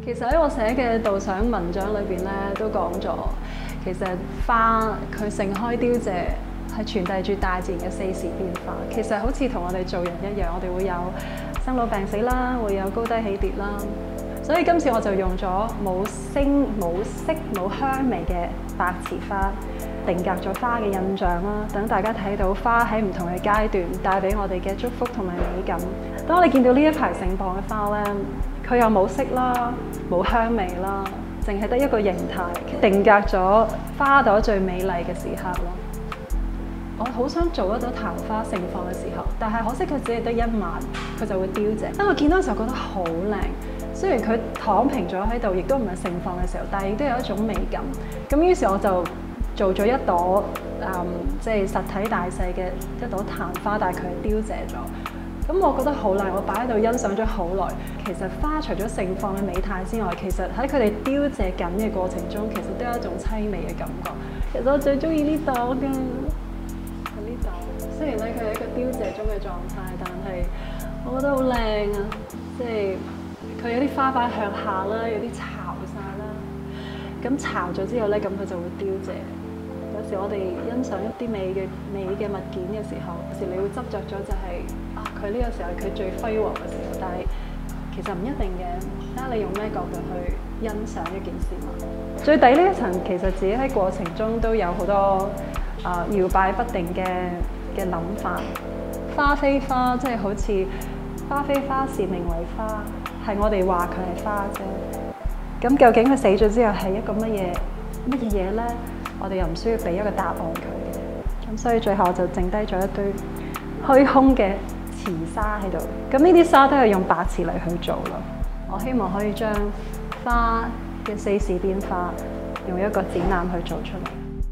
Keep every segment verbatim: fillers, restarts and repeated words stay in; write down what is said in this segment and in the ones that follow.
其實喺我寫嘅導賞文章裏邊咧，都講咗，其實花佢盛開凋謝係傳遞住大自然嘅四時變化。其實好似同我哋做人一樣，我哋會有生老病死啦，會有高低起跌啦。所以今次我就用咗冇聲、冇色、冇香味嘅白池花，定格咗花嘅印象啦。等大家睇到花喺唔同嘅階段帶俾我哋嘅祝福同埋美感。當你見到呢一排盛放嘅花咧，佢又冇色啦，冇香味啦，淨係得一個形態，定格咗花朵最美麗嘅時刻咯。我好想做得到曇花盛放嘅時候，但係可惜佢只係得一晚，佢就會凋謝。當我見到嘅時候覺得好靚，雖然佢躺平咗喺度，亦都唔係盛放嘅時候，但係亦都有一種美感。咁於是我就做咗一朵誒，即係實體大細嘅一朵曇花，但係佢係凋謝咗。咁我覺得好靚，我擺喺度欣賞咗好耐。其實花除咗盛放嘅美態之外，其實喺佢哋凋謝緊嘅過程中，其實都有一種凄美嘅感覺。其實我最中意呢朵嘅，係呢朵。雖然咧佢係一個凋謝中嘅狀態，但係我覺得好靚啊！即係佢有啲花瓣向下啦，有啲巢晒啦。咁巢咗之後咧，咁佢就會凋謝。有時我哋欣賞一啲美嘅美嘅物件嘅時候，有時你會執着咗就係、是、啊，佢呢個時候係佢最輝煌嘅時候，但係其實唔一定嘅，睇下你用咩角度去欣賞一件事物。最底呢一層其實自己喺過程中都有好多啊搖擺不定嘅嘅諗法。花非花，即係好似花非花是名為花，係我哋話佢係花啫。咁究竟佢死咗之後係一個乜嘢乜嘢嘢咧？我哋又唔需要俾一個答案佢，咁所以最後就剩低咗一堆虛空嘅池沙喺度。咁呢啲沙都係用白瓷嚟去做咯。我希望可以將花嘅四時變化用一個展覽去做出嚟。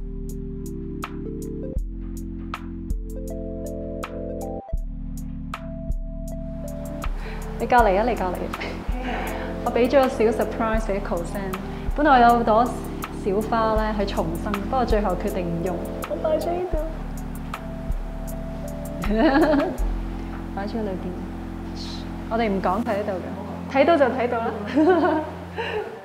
你隔離啊！你隔離。我俾咗個小 surprise 俾 Cosen。本來我有朵小花咧係重生，不過最後決定唔用，我擺咗呢度，擺咗喺裏邊。我哋唔講睇得到嘅，睇到就睇到啦。